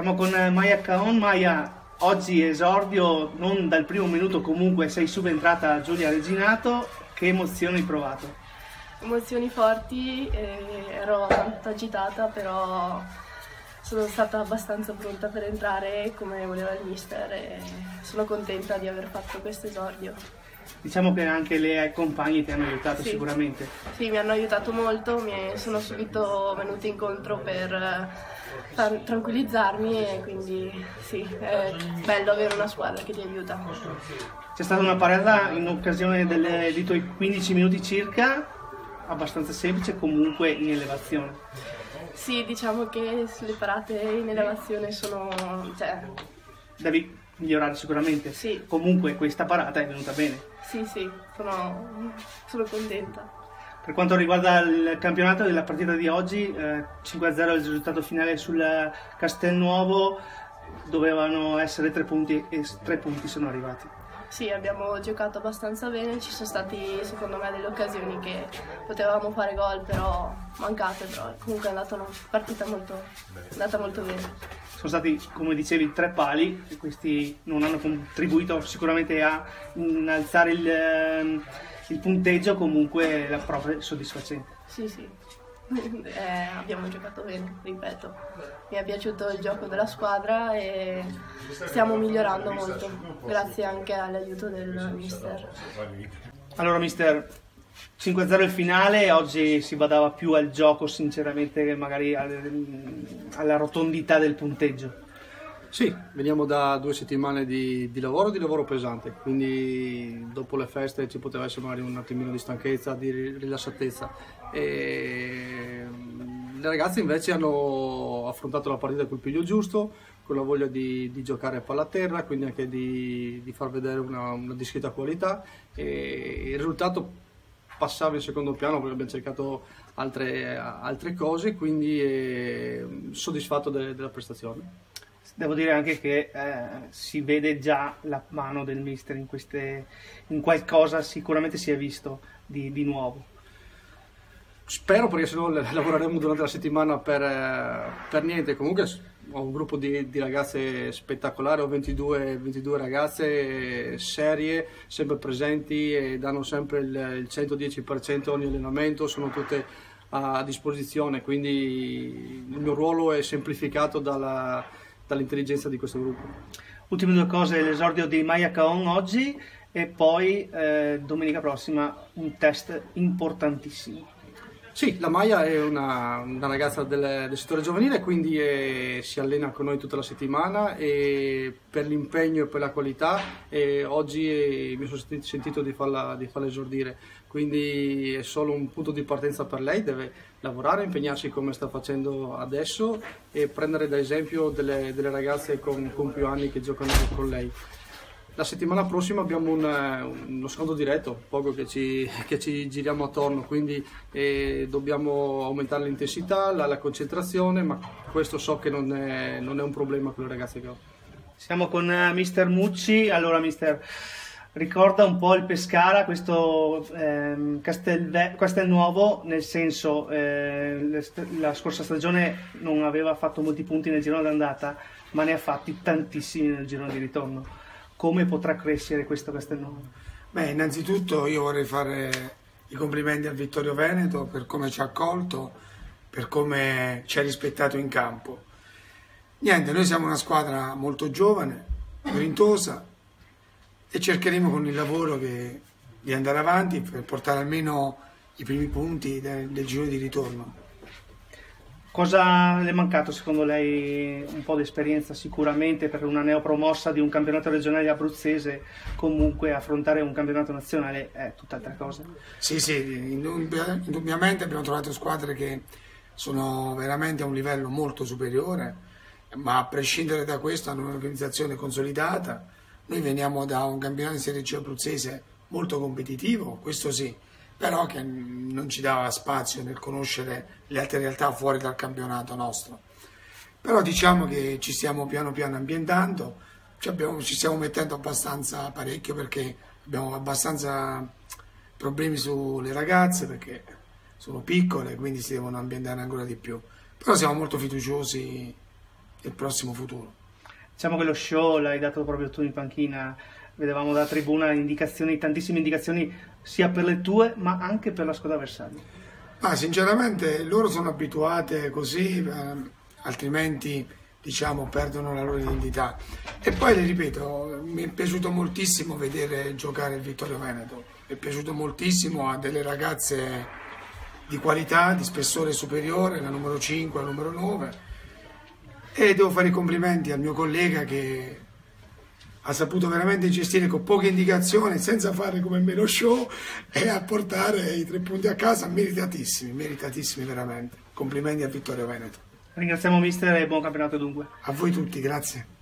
Siamo con Maya Caon. Maya, oggi esordio, non dal primo minuto, comunque sei subentrata Giulia Reginato. Che emozioni hai provato? Emozioni forti, ero tanto agitata, però sono stata abbastanza pronta per entrare come voleva il mister e sono contenta di aver fatto questo esordio. Diciamo che anche le compagne ti hanno aiutato, Sì. sicuramente. Sì, mi hanno aiutato molto, sono subito venute incontro per tranquillizzarmi e quindi sì, è bello avere una squadra che ti aiuta. C'è stata una parata in occasione dei tuoi 15 minuti circa, abbastanza semplice, comunque in elevazione. Sì, diciamo che le parate in elevazione sono... Devi migliorare sicuramente. Sì. Comunque questa parata è venuta bene. Sì, sono contenta. Per quanto riguarda il campionato della partita di oggi, 5-0 il risultato finale sul Castelnuovo, dovevano essere 3 punti e 3 punti sono arrivati. Sì, abbiamo giocato abbastanza bene, ci sono stati secondo me delle occasioni che potevamo fare gol, però mancate, però comunque è andata una partita andata molto bene. Sono stati, come dicevi, 3 pali, e questi non hanno contribuito sicuramente a innalzare il punteggio, comunque la prova è soddisfacente. Sì, abbiamo giocato bene, ripeto. Mi è piaciuto il gioco della squadra e stiamo migliorando molto, grazie anche all'aiuto del mister. Allora mister, 5-0 il finale, oggi si badava più al gioco sinceramente che magari alla rotondità del punteggio. Sì, veniamo da 2 settimane di lavoro pesante, quindi dopo le feste ci poteva essere magari un attimino di stanchezza, di rilassatezza. E le ragazze invece hanno affrontato la partita col piglio giusto, con la voglia di giocare a palla a terra, quindi anche di far vedere una discreta qualità, e il risultato passava in secondo piano perché abbiamo cercato altre cose, quindi soddisfatto della prestazione. Devo dire anche che si vede già la mano del mister in qualcosa, sicuramente si è visto di nuovo. Spero, perché sennò lavoreremo durante la settimana per niente. Comunque ho un gruppo di ragazze spettacolare, ho 22 ragazze serie, sempre presenti e danno sempre il 110% ogni allenamento, sono tutte a disposizione, quindi il mio ruolo è semplificato dall'intelligenza di questo gruppo. Ultime 2 cose, l'esordio di Maya Caon oggi e poi domenica prossima un test importantissimo. Sì, la Maya è una ragazza del settore giovanile, quindi si allena con noi tutta la settimana e per l'impegno e per la qualità oggi mi sono sentito di farla esordire, quindi è solo un punto di partenza per lei, deve lavorare, impegnarsi come sta facendo adesso e prendere da esempio delle ragazze con più anni che giocano con lei. La settimana prossima abbiamo uno scontro diretto, poco che ci giriamo attorno, quindi dobbiamo aumentare l'intensità, la concentrazione, ma questo so che non è un problema per le ragazze che ho. Siamo con mister Mucci. Allora mister, ricorda un po' il Pescara, questo Castelnuovo, nel senso la scorsa stagione non aveva fatto molti punti nel girone d'andata, ma ne ha fatti tantissimi nel girone di ritorno. Come potrà crescere questo Castelnuovo? Beh, innanzitutto io vorrei fare i complimenti al Vittorio Veneto per come ci ha accolto, per come ci ha rispettato in campo. Niente, noi siamo una squadra molto giovane, grintosa e cercheremo con il lavoro di andare avanti per portare almeno i primi punti del giro di ritorno. Cosa le è mancato secondo lei? Un po' di esperienza sicuramente per una neopromossa di un campionato regionale abruzzese, comunque affrontare un campionato nazionale è tutt'altra cosa. Sì, indubbiamente abbiamo trovato squadre che sono veramente a un livello molto superiore, ma a prescindere da questo hanno un'organizzazione consolidata. Noi veniamo da un campionato di Serie C abruzzese molto competitivo, questo sì, però che non ci dava spazio nel conoscere le altre realtà fuori dal campionato nostro. Però diciamo che ci stiamo piano piano ambientando, ci stiamo mettendo abbastanza parecchio perché abbiamo abbastanza problemi sulle ragazze perché sono piccole, quindi si devono ambientare ancora di più. Però siamo molto fiduciosi il prossimo futuro. Diciamo che lo show l'hai dato proprio tu in panchina, vedevamo da tribuna indicazioni, tantissime indicazioni sia per le tue ma anche per la squadra avversaria. Ma sinceramente loro sono abituate così, altrimenti diciamo perdono la loro identità. E poi le ripeto, mi è piaciuto moltissimo vedere giocare il Vittorio Veneto, mi è piaciuto moltissimo, ha delle ragazze di qualità, di spessore superiore, la numero 5, la numero 9, e devo fare i complimenti al mio collega che ha saputo veramente gestire con poche indicazioni, senza fare come me lo show, e a portare i 3 punti a casa, meritatissimi veramente. Complimenti a Vittorio Veneto. Ringraziamo mister e buon campionato dunque. A voi tutti, grazie.